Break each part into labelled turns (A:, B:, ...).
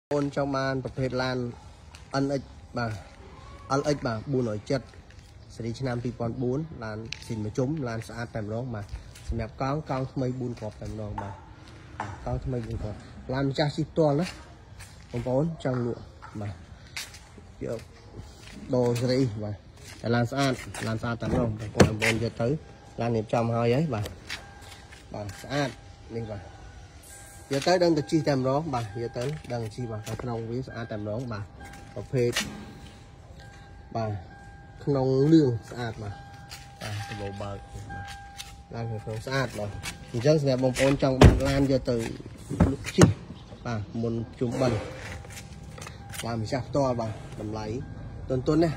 A: ôn trong banประเภท lan NX បាទ LX បាទ407សេរីឆ្នាំ2004 lan ស៊ីនមួយជុំ lan ស្អាតតែម្ដងបាទសម្រាប់កង់ថ្មី4គ្រាប់តែម្ដងបាទកង់ថ្មី4គ្រាប់ lan ម្ចាស់ជីផ្ទាល់ណាបងប្អូនចង់លក់បាទយកដូរសេរីបាទតែ lan ស្អាតតែម្ដងបងប្អូនយកទៅ lan រៀបចំហើយបាទស្អាតនេះបាទយកទៅដឹងតែជីតែម្ដងបាទយកទៅដឹងជីបាទក្នុងវាស្អាតតែម្ដងបាទប្រភេទបាទក្នុងលឿងស្អាតបាទទៅបើកបាទឡានក្នុងស្អាតបាទអញ្ចឹងសម្រាប់បងប្អូនចង់បើកឡានយកទៅលក់ជីបាទមុនជុំបិណ្ឌឡានម្ចាស់ផ្ទាល់បាទតម្លៃទន់ណា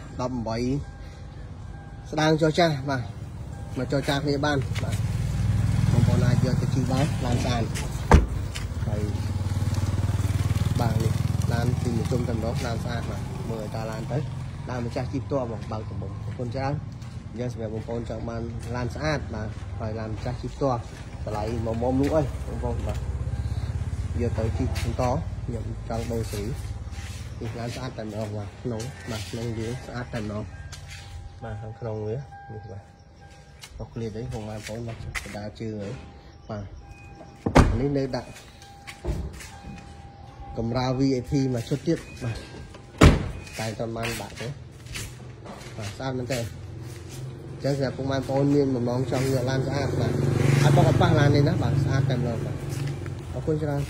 A: 18ស្ដាងចរចាស់បាទមកចរចាគ្នាបានបាទបងប្អូនអាចយកទៅជីបានឡានស្អាតហើយបាទនេះឡានពីមួយជុំតែម្ដងឡានស្អាតបាទមើលតាឡានទៅឡានម្ចាស់ជីផ្ទាល់បងបើកដំបងអរគុណច្រើនអញ្ចឹងសម្រាប់បងប្អូនចង់បានឡានស្អាតបាទហើយឡានម្ចាស់ជីផ្ទាល់តម្លៃមុំលក់អីបងប្អូនបាទយកទៅជីបន្តខ្ញុំចង់ដូរសេរីនេះឡានស្អាតតែម្ដងបាទក្នុងវាស្អាតតែម្ដងបាទខាងក្នុងវានេះបាទអត់ឃ្លាតទេបងប្អូនបាទបដាជើងហើយបាទនេះនៅដាក់កម្រាល VIP មកឈុតទៀតបាទតែតបានដាក់ទេបាទស្អាតមែនទេអញ្ចឹងសម្រាប់ពុកម៉ែបងប្អូនមានបំណងចង់យកឡានស្អាតបាទអត់បោកអត់ប៉ះឡាននេះណាបាទស្អាតតែម្ដងបាទអរគុណច្រើន